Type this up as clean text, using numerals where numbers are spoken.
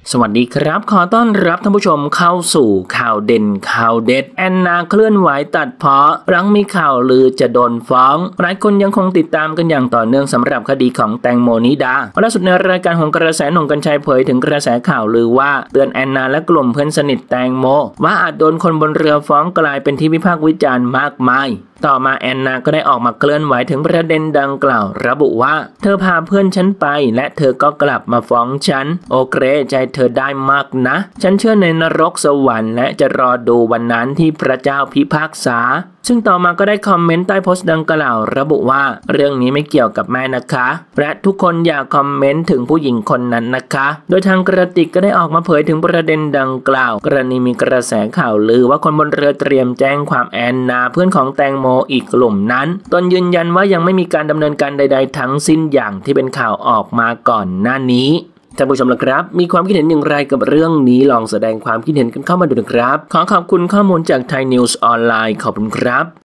สวัสดีครับขอต้อนรับท่านผู้ชมเข้าสู่ข่าวเด่นข่าวเด็ดแอนนาเคลื่อนไหวตัดเพาะหลังมีข่าวลือจะโดนฟ้องหลายคนยังคงติดตามกันอย่างต่อเนื่องสำหรับคดีของแตงโมนิดาล่าสุดในรายการของกระแสหนุ่มกรรชัยเผยถึงกระแสข่าวลือว่าเตือนแอนนาและกลุ่มเพื่อนสนิทแตงโมว่าอาจโดนคนบนเรือฟ้องกลายเป็นที่วิพากษ์วิจารณ์มากมายต่อมาแอนนาก็ได้ออกมาเคลื่อนไหวถึงประเด็นดังกล่าวระบุว่าเธอพาเพื่อนฉันไปและเธอก็กลับมาฟ้องฉันโอเคใจเธอได้มากนะฉันเชื่อในนรกสวรรค์และจะรอดูวันนั้นที่พระเจ้าพิพากษาซึ่งต่อมาก็ได้คอมเมนต์ใต้โพสต์ดังกล่าวระบุว่าเรื่องนี้ไม่เกี่ยวกับแม่นะคะและทุกคนอย่าคอมเมนต์ถึงผู้หญิงคนนั้นนะคะโดยทางกระติกก็ได้ออกมาเผยถึงประเด็นดังกล่าวกรณีมีกระแสข่าวลือว่าคนบนเรือเตรียมแจ้งความแอนนาเพื่อนของแตงโมอีกกลุ่มนั้นตนยืนยันว่ายังไม่มีการดำเนินการใดๆทั้งสิ้นอย่างที่เป็นข่าวออกมาก่อนหน้านี้ท่านผู้ชมล่ะครับมีความคิดเห็นอย่างไรกับเรื่องนี้ลองแสดงความคิดเห็นกันเข้ามาดูนะครับขอขอบคุณข้อมูลจากไทยนิวส์ออนไลน์ขอบคุณครับ